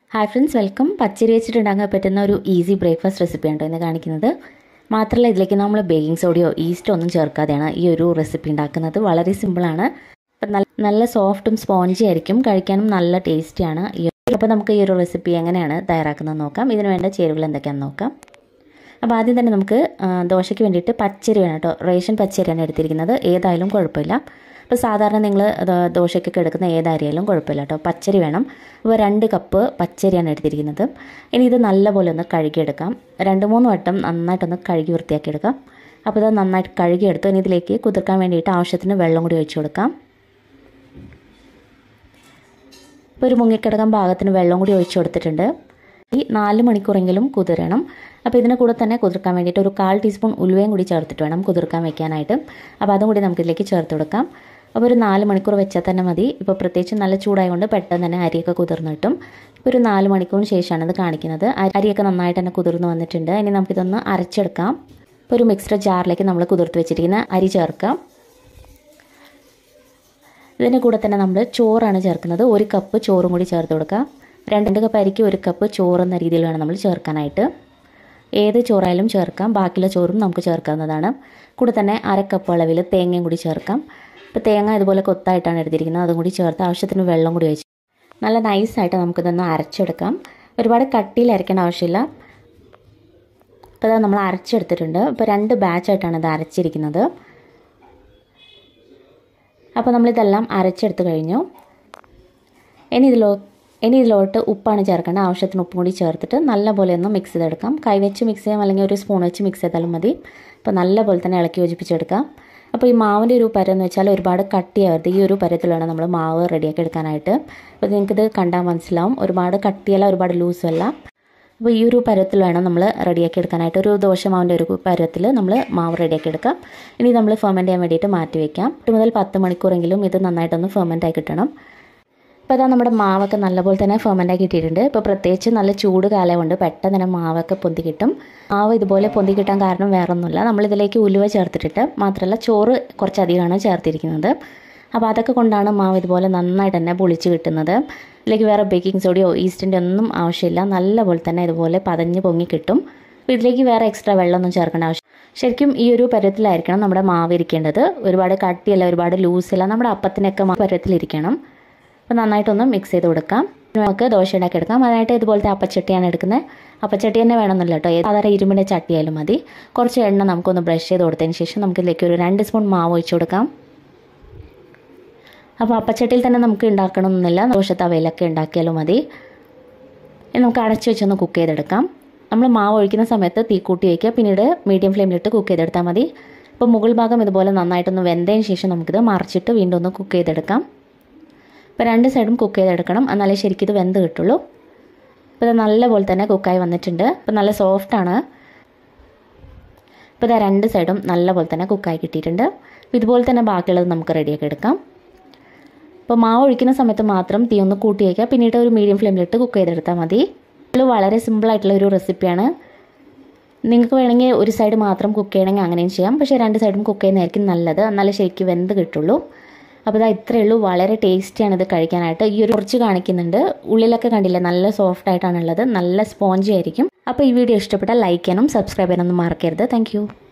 Hi friends, welcome. പച്ചരി വെച്ചിട്ടുണ്ടാക്കാൻ പറ്റുന്ന ഒരു ഈസി ബ്രേക്ക്ഫാസ്റ്റ് റെസിപ്പിയാണ് കേട്ടോ ഇന്ന് കാണിക്കുന്നത്. മാത്രമല്ല ഇതിലേക്ക് നമ്മൾ ബേക്കിംഗ് സോഡയോ ഈസ്റ്റോ ഒന്നും ചേർക്കാതെയാണ് ഈ ഒരു റെസിപ്പി ഉണ്ടാക്കുന്നത്. വളരെ സിമ്പിളാണ്. അപ്പം നല്ല സോഫ്റ്റും സ്പോഞ്ചി ആയിരിക്കും, കഴിക്കാനും നല്ല ടേസ്റ്റിയാണ്. അപ്പോൾ നമുക്ക് ഈ ഒരു റെസിപ്പി എങ്ങനെയാണ് തയ്യാറാക്കുന്നത് നോക്കാം. ഇതിന് വേണ്ട ചേരുവകൾ എന്തൊക്കെയാണെന്ന് നോക്കാം. അപ്പോൾ ആദ്യം തന്നെ നമുക്ക് ദോശയ്ക്ക് വേണ്ടിയിട്ട് പച്ചരി വേണം കേട്ടോ. റേഷൻ പച്ചരിയാണ് എടുത്തിരിക്കുന്നത്, ഏതായാലും കുഴപ്പമില്ല. ഇപ്പോൾ സാധാരണ നിങ്ങൾ ദോശയ്ക്കൊക്കെ എടുക്കുന്ന ഏതായാലും കുഴപ്പമില്ല കേട്ടോ, പച്ചരി വേണം. അപ്പോൾ 2 കപ്പ് പച്ചരിയാണ് എടുത്തിരിക്കുന്നത്. ഇനി ഇത് നല്ലപോലെ ഒന്ന് കഴുകിയെടുക്കാം. 2-3 വട്ടം നന്നായിട്ടൊന്ന് കഴുകി വൃത്തിയാക്കിയെടുക്കാം. അപ്പോൾ ഇത് നന്നായിട്ട് കഴുകിയെടുത്തു. ഇനി ഇതിലേക്ക് കുതിർക്കാൻ വേണ്ടിയിട്ട് ആവശ്യത്തിന് വെള്ളം കൂടി ഒഴിച്ചു കൊടുക്കാം. ഇപ്പോൾ ഒരു മുങ്ങിക്കിടക്കാൻ പാകത്തിന് വെള്ളം കൂടി ഒഴിച്ചു കൊടുത്തിട്ടുണ്ട്. ഈ 4 മണിക്കൂറെങ്കിലും കുതിരണം. അപ്പോൾ ഇതിന് കൂടെ തന്നെ കുതിർക്കാൻ വേണ്ടിയിട്ട് ഒരു 1/4 ടീസ്പൂൺ ഉലുവയും കൂടി ചേർത്തിട്ട് വേണം കുതിർക്കാൻ വെക്കാനായിട്ട്. അപ്പോൾ അതും കൂടി നമുക്കിതിലേക്ക് ചേർത്ത് കൊടുക്കാം. അപ്പോൾ ഒരു 4 മണിക്കൂർ വെച്ചാൽ തന്നെ മതി. ഇപ്പോൾ പ്രത്യേകിച്ച് നല്ല ചൂടായതുകൊണ്ട് പെട്ടെന്ന് തന്നെ അരിയൊക്കെ കുതിർന്ന് കിട്ടും. ഇപ്പോൾ ഒരു 4 മണിക്കൂറിന് ശേഷമാണ് ഇത് കാണിക്കുന്നത്. അരിയൊക്കെ നന്നായിട്ട് തന്നെ കുതിർന്ന് വന്നിട്ടുണ്ട്. ഇനി നമുക്കിതൊന്ന് അരച്ചെടുക്കാം. ഇപ്പോൾ ഒരു മിക്സഡ് ജാറിലേക്ക് നമ്മൾ കുതിർത്ത് വെച്ചിരിക്കുന്ന അരി ചേർക്കാം. ഇതിൻ്റെ കൂടെ തന്നെ നമ്മൾ ചോറാണ് ചേർക്കുന്നത്. 1 കപ്പ് ചോറും കൂടി ചേർത്ത് കൊടുക്കാം. 2 കപ്പ് അരിക്ക് 1 കപ്പ് ചോറ് എന്ന രീതിയിൽ വേണം നമ്മൾ ചേർക്കാനായിട്ട്. ഏത് ചോറായാലും ചേർക്കാം, ബാക്കിയുള്ള ചോറും നമുക്ക് ചേർക്കാവുന്നതാണ്. കൂടെ തന്നെ 1/2 കപ്പ് അളവിൽ തേങ്ങയും കൂടി ചേർക്കാം. ഇപ്പോൾ തേങ്ങ ഇതുപോലെ കൊത്തായിട്ടാണ് എടുത്തിരിക്കുന്നത്, അതും കൂടി ചേർത്ത് ആവശ്യത്തിന് വെള്ളം കൂടി ഒഴിച്ച് നല്ല നൈസായിട്ട് നമുക്കിതൊന്ന് അരച്ചെടുക്കാം. ഒരുപാട് കട്ടിയിൽ അരയ്ക്കേണ്ട ആവശ്യമില്ല. ഇപ്പോൾ ഇത് നമ്മൾ അരച്ചെടുത്തിട്ടുണ്ട്. ഇപ്പോൾ 2 ബാച്ചായിട്ടാണ് ഇത് അരച്ചിരിക്കുന്നത്. അപ്പോൾ നമ്മളിതെല്ലാം അരച്ചെടുത്ത് കഴിഞ്ഞു. ഇനി ഇതിലോട്ട് ഉപ്പാണ് ചേർക്കേണ്ടത്. ആവശ്യത്തിന് ഉപ്പും കൂടി ചേർത്തിട്ട് നല്ലപോലെ ഒന്ന് മിക്സ് ചെയ്തെടുക്കാം. കൈവച്ച് മിക്സ് ചെയ്യാം, അല്ലെങ്കിൽ ഒരു സ്പൂൺ വെച്ച് മിക്സ് ചെയ്താലും മതി. അപ്പോൾ നല്ലപോലെ തന്നെ ഇളക്കി യോജിപ്പിച്ചെടുക്കാം. അപ്പോൾ ഈ മാവിൻ്റെ ഒരു പരം എന്ന് വെച്ചാൽ ഒരുപാട് കട്ടിയാവരുത്. ഈ ഒരു പരത്തിൽ വേണം നമ്മൾ മാവ് റെഡിയാക്കി എടുക്കാനായിട്ട്. അപ്പോൾ നിങ്ങൾക്കിത് കണ്ടാൽ മനസ്സിലാവും, ഒരുപാട് കട്ടിയല്ല ഒരുപാട് ലൂസുമല്ല. അപ്പോൾ ഈ ഒരു പരത്തിൽ വേണം നമ്മൾ റെഡിയാക്കി എടുക്കാനായിട്ട്. ഒരു ദോശമാവിൻ്റെ ഒരു പരത്തിൽ നമ്മൾ മാവ് റെഡിയാക്കി എടുക്കാം. ഇനി നമ്മൾ ഫെർമെൻറ്റ് ചെയ്യാൻ വേണ്ടിയിട്ട് മാറ്റി വയ്ക്കാം. 8 മുതൽ 10 മണിക്കൂറെങ്കിലും ഇത് നന്നായിട്ടൊന്ന് ഫെർമെൻറ്റായി കിട്ടണം. ഇപ്പോൾ അതാ നമ്മുടെ മാവൊക്കെ നല്ലപോലെ തന്നെ ഫെർമെൻറ്റാക്കി കിട്ടിയിട്ടുണ്ട്. ഇപ്പോൾ പ്രത്യേകിച്ച് നല്ല ചൂട് കാലമുണ്ട്, പെട്ടെന്ന് തന്നെ മാവൊക്കെ പൊന്തി കിട്ടും. മാവ് ഇതുപോലെ പൊന്തി കിട്ടാൻ കാരണം വേറൊന്നുമില്ല, നമ്മളിതിലേക്ക് ഉലുവ ചേർത്തിട്ടിട്ട് മാത്രമല്ല ചോറ് കുറച്ചധികമാണ് ചേർത്തിരിക്കുന്നത്. അപ്പോൾ അതൊക്കെ കൊണ്ടാണ് മാവ് ഇതുപോലെ നന്നായിട്ട് തന്നെ പൊളിച്ച് കിട്ടുന്നത്. ഇതിലേക്ക് വേറെ ബേക്കിംഗ് സോഡയോ ഈസ്റ്റിൻ്റെ ഒന്നും ആവശ്യമില്ല. നല്ലപോലെ തന്നെ ഇതുപോലെ പതഞ്ഞ് പൊങ്ങി കിട്ടും. അപ്പോൾ ഇതിലേക്ക് വേറെ എക്സ്ട്രാ വെള്ളമൊന്നും ചേർക്കേണ്ട ആവശ്യം. ശരിക്കും ഈ ഒരു പരുവത്തിലായിരിക്കണം നമ്മുടെ മാവ് ഇരിക്കേണ്ടത്. ഒരുപാട് കട്ടിയല്ല, ഒരുപാട് ലൂസില്ല, നമ്മുടെ അപ്പത്തിനൊക്കെ പരുവത്തിലിരിക്കണം. അപ്പോൾ നന്നായിട്ടൊന്ന് മിക്സ് ചെയ്ത് കൊടുക്കാം. നമുക്ക് ദോശ ഉണ്ടാക്കിയെടുക്കാം. അതിനായിട്ട് ഇതുപോലത്തെ അപ്പച്ചട്ടിയാണ് എടുക്കുന്നത്. അപ്പച്ചട്ടി തന്നെ വേണമെന്നില്ല കേട്ടോ, സാധാരണ ഇരുമ്പിൻ്റെ ചട്ടിയായാലും മതി. കുറച്ച് എണ്ണ നമുക്കൊന്ന് ബ്രഷ് ചെയ്ത് കൊടുത്തതിന് ശേഷം നമുക്കിതിലേക്ക് ഒരു 2 സ്പൂൺ മാവ് ഒഴിച്ച് കൊടുക്കാം. അപ്പോൾ അപ്പച്ചട്ടിയിൽ തന്നെ നമുക്ക് ഉണ്ടാക്കണമെന്നില്ല, ദോശ തവയിലൊക്കെ ഉണ്ടാക്കിയാലും മതി. ഇനി നമുക്ക് അടച്ച് വെച്ചൊന്ന് കുക്ക് ചെയ്തെടുക്കാം. നമ്മൾ മാവ് ഒഴിക്കുന്ന സമയത്ത് തീ കൂട്ടി വയ്ക്കുക, പിന്നീട് മീഡിയം ഫ്ലെയിമിലിട്ട് കുക്ക് ചെയ്തെടുത്താൽ മതി. അപ്പോൾ മുകൾ ഭാഗം ഇതുപോലെ നന്നായിട്ടൊന്ന് വെന്തതിന് ശേഷം നമുക്കിത് മറിച്ചിട്ട് വീണ്ടും ഒന്ന് കുക്ക് ചെയ്തെടുക്കാം. ഇപ്പോൾ 2 സൈഡും കുക്ക് ചെയ്തെടുക്കണം, എന്നാലേ ശരിക്കും ഇത് വെന്ത് കിട്ടുള്ളൂ. ഇപ്പോൾ ഇത് നല്ലപോലെ തന്നെ കുക്കായി വന്നിട്ടുണ്ട്. ഇപ്പോൾ നല്ല സോഫ്റ്റാണ്. ഇപ്പോൾ ഇത് 2 സൈഡും നല്ലപോലെ തന്നെ കുക്കായി കിട്ടിയിട്ടുണ്ട്. അപ്പോൾ ഇതുപോലെ തന്നെ ബാക്കിയുള്ളത് നമുക്ക് റെഡിയാക്കി എടുക്കാം. ഇപ്പോൾ മാവ് ഒഴിക്കുന്ന സമയത്ത് മാത്രം തീ ഒന്ന് കൂട്ടി വയ്ക്കുക, പിന്നീട് ഒരു മീഡിയം ഫ്ലെയിമിലിട്ട് കുക്ക് ചെയ്തെടുത്താൽ മതി. ഇത് വളരെ സിമ്പിളായിട്ടുള്ള ഒരു റെസിപ്പിയാണ്. നിങ്ങൾക്ക് വേണമെങ്കിൽ ഒരു സൈഡ് മാത്രം കുക്ക് ചെയ്യണമെങ്കിൽ അങ്ങനെയും ചെയ്യാം, പക്ഷേ 2 സൈഡും കുക്ക് ചെയ്യുന്നതായിരിക്കും നല്ലത്, എന്നാലേ ശരിക്കും വെന്ത് കിട്ടുള്ളൂ. അപ്പോൾ ഇതാ ഇത്രയേ ഉള്ളൂ. വളരെ ടേസ്റ്റിയാണ് ഇത് കഴിക്കാനായിട്ട്. ഈ ഒരു കുറച്ച് കാണിക്കുന്നുണ്ട്, ഉള്ളിലൊക്കെ കണ്ടില്ലേ നല്ല സോഫ്റ്റ് ആയിട്ടാണുള്ളത്, നല്ല സ്പോഞ്ചി ആയിരിക്കും. അപ്പോൾ ഈ വീഡിയോ ഇഷ്ടപ്പെട്ടാൽ ലൈക്ക് ചെയ്യാനും സബ്സ്ക്രൈബ് ചെയ്യാനൊന്നും മറക്കരുത്. താങ്ക്